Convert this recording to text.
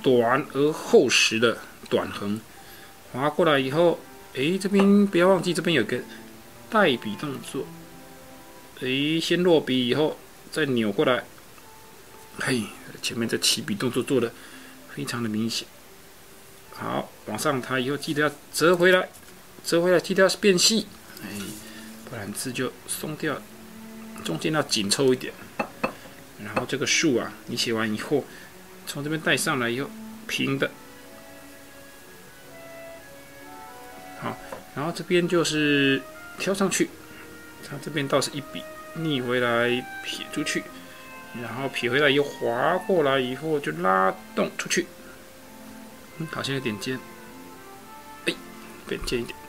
短而厚实的短横，划过来以后，这边不要忘记这边有个带笔动作，先落笔以后再扭过来，前面这起笔动作做的非常的明显。好，往上抬以后记得要折回来，记得要变细，不然字就松掉，中间要紧凑一点。然后这个竖啊，你写完以后，从这边带上来以后，平的。好，然后这边就是挑上去，它这边倒是一笔，逆回来撇出去，然后撇回来又滑过来以后就拉动出去，好像有点尖，变尖一点。